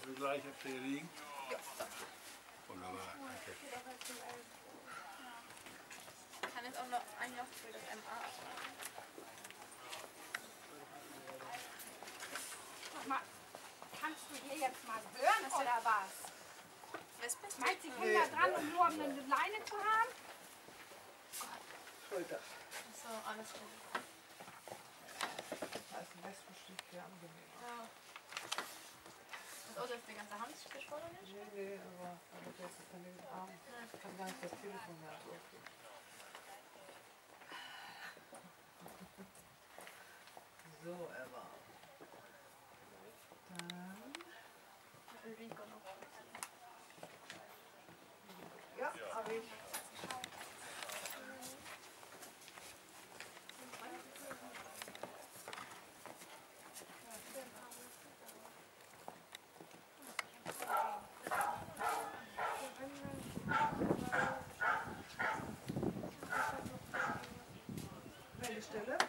gleich habt ihr hier liegen? Ja, danke. Wunderbar, danke. Ich kann jetzt auch noch ein Jahr für das MA abwarten. Sag mal, kannst du hier jetzt mal hören oder was? Was bist du? Meinst du, ich hänge da dran, um nur eine Leine zu haben? Schulter. So, alles gut. Als Wespenstich sehr angenehm. Ja. Das ist die ganze Hand geschwollen nicht? Nee, aber der ist dann den Arm. Ich kann gar nicht das Telefon mehr aufgeben. So, Eva. Dann. Ulrike noch. Ja, habe ich. Welche Stelle?